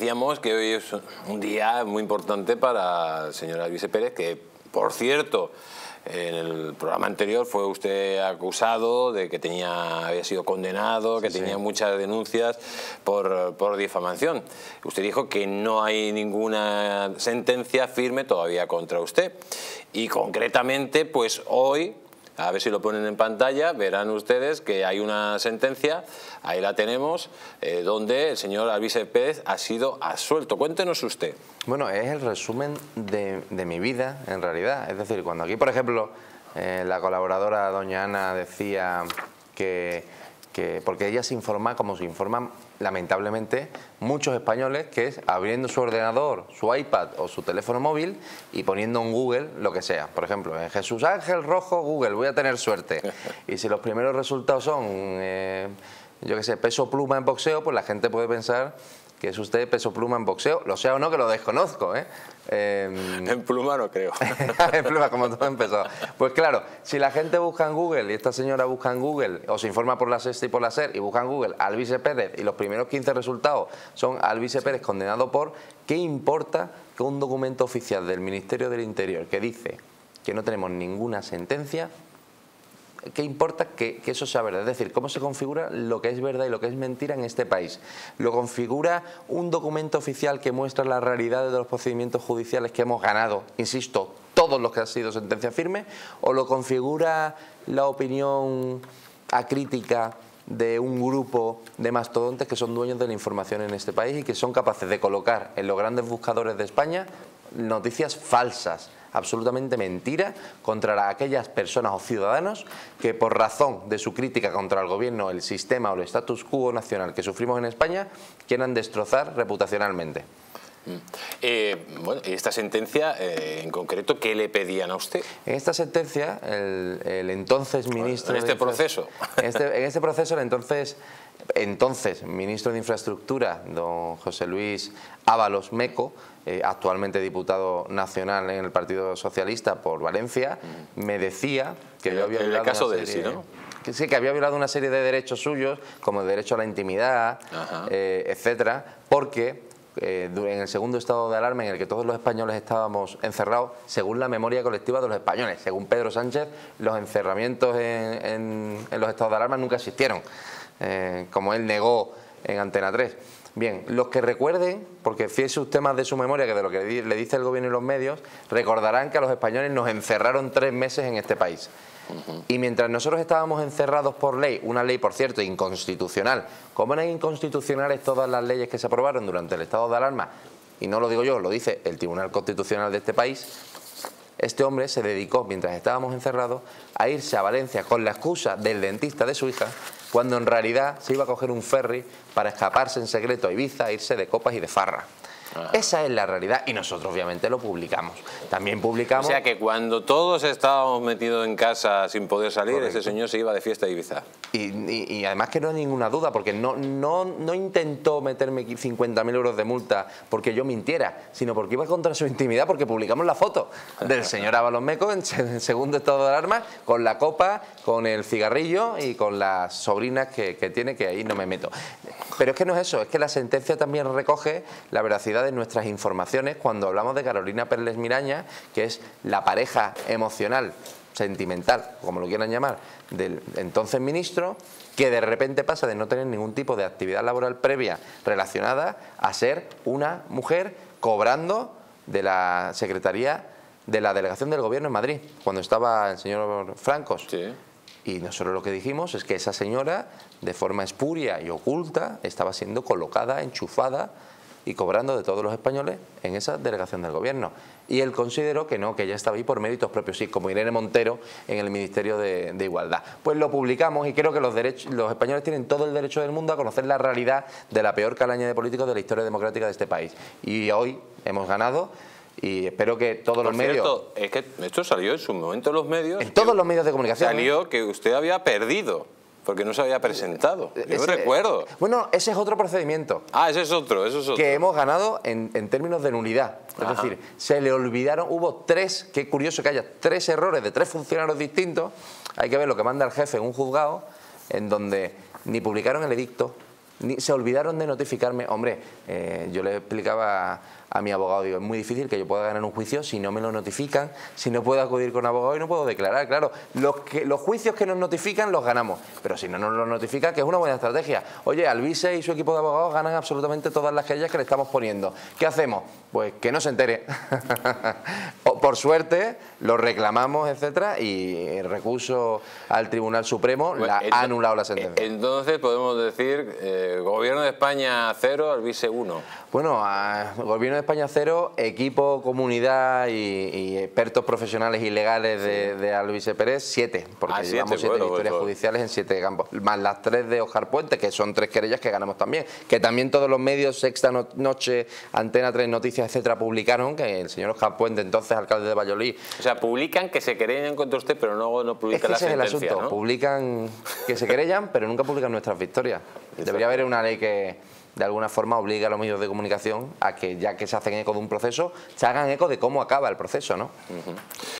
decíamos que hoy es un día muy importante para el señor Alvise Pérez, que, por cierto, en el programa anterior fue usted acusado de que había sido condenado, que tenía muchas denuncias por difamación. Usted dijo que no hay ninguna sentencia firme todavía contra usted. Y concretamente, pues hoy, a ver si lo ponen en pantalla, verán ustedes que hay una sentencia, ahí la tenemos, donde el señor Alvise Pérez ha sido absuelto. Cuéntenos usted. Bueno, es el resumen de mi vida, en realidad. Es decir, cuando aquí, por ejemplo, la colaboradora doña Ana decía que porque ella se informa como se informan lamentablemente muchos españoles, que es abriendo su ordenador, su iPad o su teléfono móvil y poniendo en Google lo que sea. Por ejemplo, en Jesús Ángel Rojo, Google, voy a tener suerte. Y si los primeros resultados son, yo qué sé, peso pluma en boxeo, pues la gente puede pensar que es usted peso pluma en boxeo, lo sea o no, que lo desconozco, ¿eh? En pluma no creo. En pluma, como todo empezó. Pues claro, si la gente busca en Google, y esta señora busca en Google, o se informa por la Sexta y por la SER, y busca en Google Alvise Pérez, y los primeros 15 resultados son Alvise Pérez condenado por, ¿qué importa que un documento oficial del Ministerio del Interior que dice que no tenemos ninguna sentencia, qué importa que eso sea verdad? Es decir, ¿cómo se configura lo que es verdad y lo que es mentira en este país? ¿Lo configura un documento oficial que muestra la realidad de los procedimientos judiciales que hemos ganado, insisto, todos los que han sido sentencia firme? ¿O lo configura la opinión acrítica de un grupo de mastodontes que son dueños de la información en este país y que son capaces de colocar en los grandes buscadores de España noticias falsas, absolutamente mentira, contra aquellas personas o ciudadanos que por razón de su crítica contra el gobierno, el sistema o el status quo nacional que sufrimos en España, quieran destrozar reputacionalmente? Bueno, y esta sentencia, en concreto, ¿qué le pedían a usted? En esta sentencia, el entonces ministro... ¿En este proceso? En este proceso, el entonces ministro de Infraestructura, don José Luis Ábalos Meco, actualmente diputado nacional en el Partido Socialista por Valencia, me decía que yo había violado el caso una de serie, sí, ¿no? Que sí, que había violado una serie de derechos suyos, como el derecho a la intimidad, etcétera, porque en el segundo estado de alarma en el que todos los españoles estábamos encerrados, según la memoria colectiva de los españoles, según Pedro Sánchez, los encerramientos en los estados de alarma nunca existieron, como él negó en Antena 3. Bien, los que recuerden, porque fíjese usted más de su memoria que de lo que le dice el gobierno y los medios, recordarán que a los españoles nos encerraron 3 meses en este país. Y mientras nosotros estábamos encerrados por ley, una ley, por cierto, inconstitucional, como eran inconstitucionales todas las leyes que se aprobaron durante el estado de alarma, y no lo digo yo, lo dice el Tribunal Constitucional de este país, este hombre se dedicó, mientras estábamos encerrados, a irse a Valencia con la excusa del dentista de su hija, cuando en realidad se iba a coger un ferry para escaparse en secreto a Ibiza, a irse de copas y de farra. Esa es la realidad y nosotros obviamente lo publicamos. También publicamos... O sea que cuando todos estábamos metidos en casa sin poder salir, Correcto. Ese señor se iba de fiesta a Ibiza. Y además que no hay ninguna duda, porque no intentó meterme 50.000 euros de multa porque yo mintiera, sino porque iba contra su intimidad, porque publicamos la foto del señor Ábalos Meco en segundo estado de alarma, con la copa, con el cigarrillo y con las sobrinas que tiene, que ahí no me meto. Pero es que no es eso, es que la sentencia también recoge la veracidad de nuestras informaciones cuando hablamos de Carolina Perles Miraña, que es la pareja emocional, sentimental, como lo quieran llamar, del entonces ministro, que de repente pasa de no tener ningún tipo de actividad laboral previa relacionada a ser una mujer cobrando de la Secretaría de la Delegación del Gobierno en Madrid, cuando estaba el señor Francos. Sí. Y nosotros lo que dijimos es que esa señora, de forma espuria y oculta, estaba siendo colocada, enchufada y cobrando de todos los españoles en esa delegación del gobierno. Y él consideró que no, que ella estaba ahí por méritos propios, sí, como Irene Montero en el Ministerio de Igualdad. Pues lo publicamos y creo que los españoles tienen todo el derecho del mundo a conocer la realidad de la peor calaña de políticos de la historia democrática de este país. Y hoy hemos ganado. Y espero que todos los medios... Por cierto, es que esto salió en su momento en los medios. En todos los medios de comunicación. Salió que usted había perdido, porque no se había presentado. Yo recuerdo. Bueno, ese es otro procedimiento. Ah, ese es otro, eso es otro. Que hemos ganado en términos de nulidad. Es decir, se le olvidaron, hubo 3, qué curioso que haya 3 errores de 3 funcionarios distintos. Hay que ver lo que manda el jefe en un juzgado, en donde ni publicaron el edicto, se olvidaron de notificarme. Hombre, yo le explicaba a mi abogado, digo, es muy difícil que yo pueda ganar un juicio si no me lo notifican, si no puedo acudir con abogado y no puedo declarar. Claro, los juicios que nos notifican los ganamos, pero si no nos los notifican, que es una buena estrategia. Oye, Alvise y su equipo de abogados ganan absolutamente todas las querellas que le estamos poniendo. ¿Qué hacemos? Pues que no se entere. Por suerte, lo reclamamos, etcétera, y el recurso al Tribunal Supremo ha anulado la sentencia. Entonces podemos decir, Gobierno de España 0, Alvise 1. Bueno, Gobierno de España 0, equipo, comunidad y expertos profesionales y legales de Alvise Pérez 7, porque llevamos 7 victorias judiciales en 7 campos, más las 3 de Óscar Puente, que son 3 querellas que ganamos también, que también todos los medios, Sexta Noche, Antena 3 Noticias, etcétera, publicaron que el señor Óscar Puente, entonces alcalde de Valladolid... O sea, publican que se querellan contra usted, pero no publican la sentencia, ese es el asunto, ¿no? Publican que se querellan, pero nunca publican nuestras victorias. Debería haber una ley que de alguna forma obliga a los medios de comunicación a que, ya que se hacen eco de un proceso, se hagan eco de cómo acaba el proceso, ¿no?